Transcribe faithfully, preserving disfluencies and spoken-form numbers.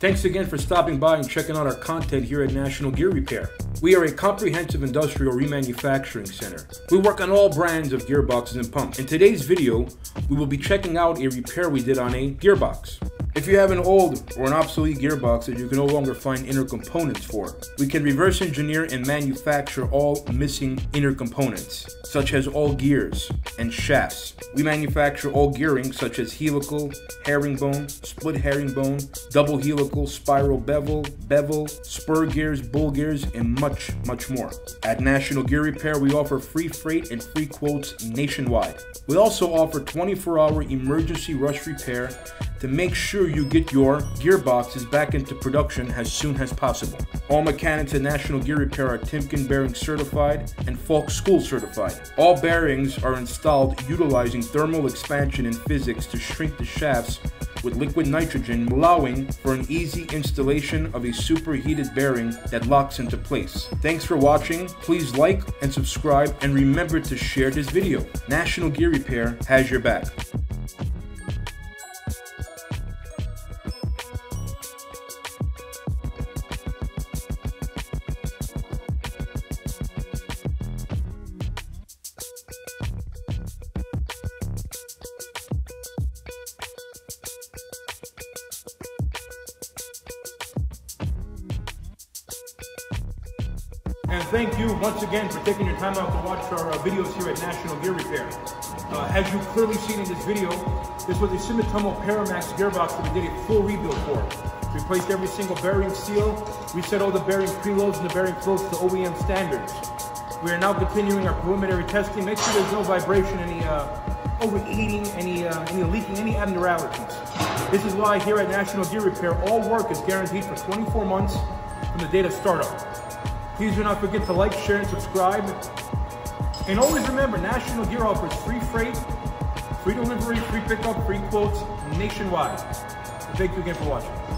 Thanks again for stopping by and checking out our content here at National Gear Repair. We are a comprehensive industrial remanufacturing center. We work on all brands of gearboxes and pumps. In today's video, we will be checking out a repair we did on a gearbox. If you have an old or an obsolete gearbox that you can no longer find inner components for, we can reverse engineer and manufacture all missing inner components, such as all gears and shafts. We manufacture all gearing such as helical, herringbone, split herringbone, double helical, spiral bevel, bevel, spur gears, bull gears, and much, much more. At National Gear Repair, we offer free freight and free quotes nationwide. We also offer twenty-four hour emergency rush repair to make sure you get your gearboxes back into production as soon as possible. All mechanics at National Gear Repair are Timken Bearing certified and Falk School certified. All bearings are installed utilizing thermal expansion and physics to shrink the shafts with liquid nitrogen, allowing for an easy installation of a superheated bearing that locks into place. Thanks for watching. Please like and subscribe, and remember to share this video. National Gear Repair has your back. And thank you once again for taking your time out to watch our uh, videos here at National Gear Repair. Uh, as you've clearly seen in this video, this was a Sumitomo Paramax gearbox that we did a full rebuild for. We replaced every single bearing seal, reset all the bearing preloads and the bearing floats to O E M standards. We are now continuing our preliminary testing. Make sure there's no vibration, any uh, overheating, any, uh, any leaking, any abnormalities. This is why here at National Gear Repair, all work is guaranteed for twenty-four months from the date of startup. Please do not forget to like, share, and subscribe. And always remember, National Gear offers free freight, free delivery, free pickup, free quotes nationwide. Thank you again for watching.